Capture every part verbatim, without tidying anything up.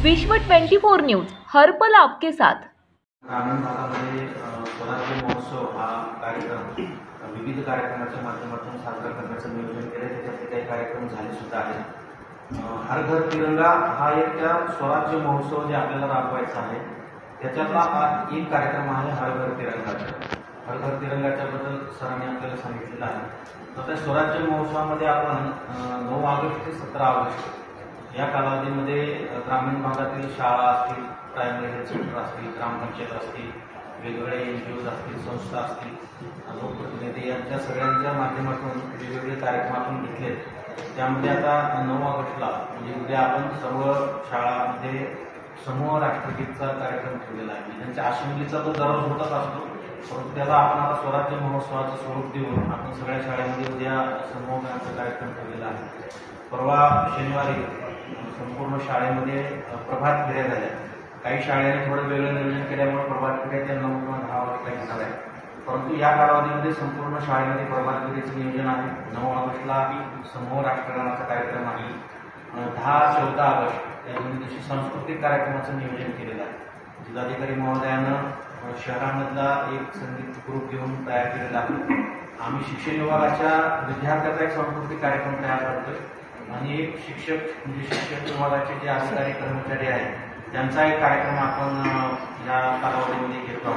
विश्व चोवीस न्यूज हर पल आपके साथ। ग्रामीण भागामध्ये स्वराज्य महोत्सव हा कार्यक्रम विविध कार्यक्रमाच्या माध्यमातून साजरा करण्याचं नियोजन केले। त्याच्यातले काही कार्यक्रम झाले सुद्धा आहेत। हर घर तिरंगा हा एक त्या स्वराज्य महोत्सव जे आपल्याला राबवायचा आहे त्याच्यातला हा एक कार्यक्रम आहे हर घर तिरंगाचा। हर घर तिरंगाच्या बद्दल सरांनी आपल्याला सांगितलेलं आहे। तर त्या स्वराज्य महोत्सवामध्ये आपण नऊ ऑगस्ट ते सतरा ऑगस्ट या कालावधीमध्ये ग्रामीण भागातील शाळा असतील, प्रायमरी हेल्थ सेंटर असतील, ग्रामपंचायत असतील, वेगवेगळे एन जी ओज असतील, संस्था असतील, लोकप्रतिनिधी यांच्या सगळ्यांच्या माध्यमातून वेगवेगळे कार्यक्रम आपण घेतले। त्यामध्ये आता नऊ ऑगस्टला म्हणजे उद्या आपण सर्व शाळांमध्ये समूह राष्ट्रगीतचा कार्यक्रम ठेवलेला आहे। त्यांच्या असेंब्लीचा तो दररोज होतच असतो, परंतु त्याला आपण आता स्वराज्य महोत्सवाचं स्वरूप देऊन आपण सगळ्या शाळांमध्ये उद्या समूह गायनाचा कार्यक्रम ठेवलेला आहे। परवा शनिवारी संपूर्ण शाळेमध्ये प्रभात फेऱ्या झाल्या। काही शाळेने थोडं वेगळं नियोजन केल्यामुळे प्रभात फेऱ्या त्या नऊ किंवा दहा वाजता घेणार आहे, परंतु या कालावधीमध्ये संपूर्ण शाळेमध्ये प्रभात फेरीचं नियोजन आहे। नऊ ऑगस्टला समूह राष्ट्रगानाचा कार्यक्रम आहे। दहा चौदा ऑगस्ट या दोन दिवशी सांस्कृतिक कार्यक्रमाचं नियोजन केलेलं आहे। जिल्हाधिकारी महोदयानं शहरामधला एक संगीत ग्रुप घेऊन तयार केलेला आहे। आम्ही शिक्षण विभागाच्या विद्यार्थ्याचा एक सांस्कृतिक कार्यक्रम तयार करतोय आणि एक शिक्षक म्हणजे शिक्षण विभागाचे जे अधिकारी कर्मचारी आहेत त्यांचा एक कार्यक्रम आपण या कालावधीमध्ये घेतो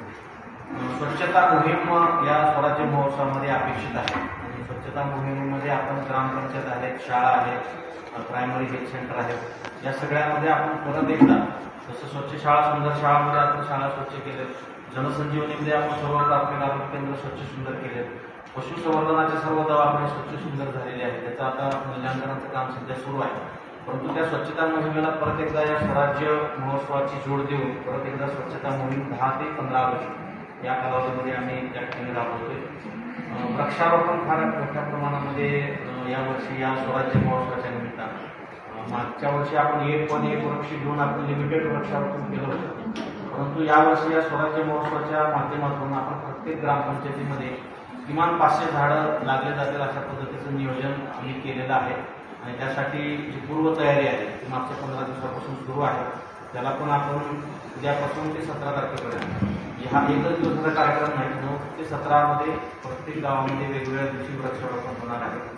आहोत। स्वच्छता मोहीम या स्वराज्य महोत्सवामध्ये अपेक्षित आहे आणि स्वच्छता मोहिमेमध्ये आपण ग्रामपंचायत आहेत, शाळा आहेत, प्रायमरी हेल्थ सेंटर आहेत, या सगळ्यामध्ये आपण परत एकदा जसं स्वच्छ शाळा सुंदर शाळामध्ये आपण शाळा स्वच्छ केले, जनसंजीवनीमध्ये आपण सर्व प्राथमिक आरोग्य केंद्र स्वच्छ सुंदर केले, पशुसंवर्धनाचे सर्व दवाखाने स्वच्छ सुंदर झालेले आहेत। त्याचं आता मूल्यांकनाचं काम सध्या सुरू आहे, परंतु त्या स्वच्छता मोहिमेला परत एकदा या स्वराज्य महोत्सवाची जोड देऊन परत एकदा स्वच्छता मोहीम दहा ते पंधरा ऑगस्ट या कालावधीमध्ये आम्ही त्या ठिकाणी राबवतोय। वृक्षारोपण फार मोठ्या प्रमाणामध्ये यावर्षी या स्वराज्य महोत्सवाच्या निमित्तानं मागच्या वर्षी आपण एक पण एक वृक्ष घेऊन आपण लिमिटेड वृक्षारोपण केलं होतं, परंतु यावर्षी या स्वराज्य महोत्सवाच्या माध्यमातून आपण प्रत्येक ग्रामपंचायतीमध्ये किमान पाचशे झाडं लागले जातील अशा पद्धतीचं नियोजन आम्ही केलेलं आहे आणि त्यासाठी जी पूर्वतयारी आहे ती मागच्या पंधरा दिवसापासून सुरू आहे। त्याला पण आपण उद्यापासून ते सतरा तारखेपर्यंत हा एकच दिवसाचा कार्यक्रम नाही, नऊ ते सतरामध्ये प्रत्येक गावामध्ये वेगवेगळ्या दिवशी वृक्षारोपण होणार आहे।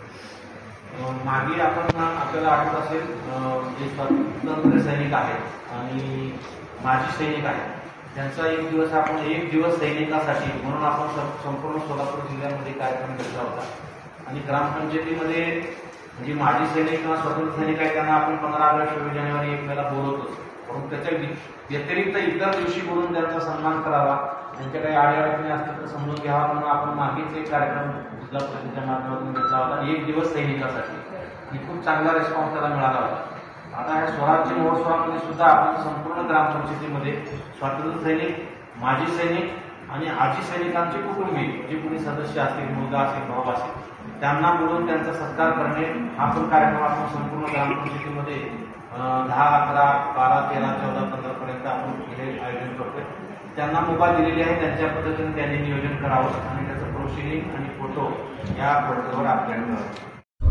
मागे आपण आपल्याला आठवत असेल जे स्वातंत्र्य सैनिक आहेत आणि माजी सैनिक आहेत त्यांचा एक दिवस आपण एक दिवस सैनिकासाठी म्हणून आपण संपूर्ण सोलापूर जिल्ह्यामध्ये कार्यक्रम घेतला होता आणि ग्रामपंचायतीमध्ये म्हणजे माजी सैनिक किंवा स्वातंत्र्य सैनिक आहेत त्यांना आपण पंधरा ऑगस्ट सव्वीस जानेवारी एक मेला बोलवतोच, परंतु त्याच्या व्यतिरिक्त इतर दिवशी बोलून त्यांचा सन्मान करावा, त्यांच्या काही अडीअडचणी असतील तर समजून घ्यावा म्हणून आपण मागेच एक कार्यक्रम जिल्हा परिषदेच्या माध्यमातून घेतला होता एक दिवस सैनिकासाठी आणि खूप चांगला रिस्पॉन्स त्याला मिळाला होता। आता ह्या स्वराज्य महोत्सवामध्ये सुद्धा आपण संपूर्ण ग्रामपंचायतीमध्ये स्वातंत्र्य सैनिक, माजी सैनिक आणि आजी सैनिकांचे कुटुंबीय जे कोणी सदस्य असतील, मुलगा असेल, भाऊ असेल, त्यांना बोलून त्यांचा सत्कार करणे हा पण कार्यक्रम आपण संपूर्ण ग्रामपंचायतीमध्ये दहा अकरा बारा तेरा चौदा पंधरा पर्यंत आपण हे आयोजन करतोय। त्यांना मोबाईल दिलेले आहे, त्यांच्या पद्धतीने त्यांनी नियोजन करावं आणि त्याचं प्रोसिडिंग आणि फोटो या फोटोवर आपल्याला मिळावं।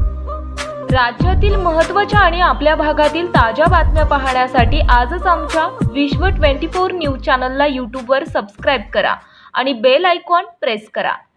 राज्यातील महत्त्वाच्या आणि आपल्या भागातील ताज्या बातम्या पाहण्यासाठी आजच आमच्या विश्व चोवीस न्यूज चॅनलला यूट्यूबवर सबस्क्राईब करा आणि बेल आयकॉन प्रेस करा।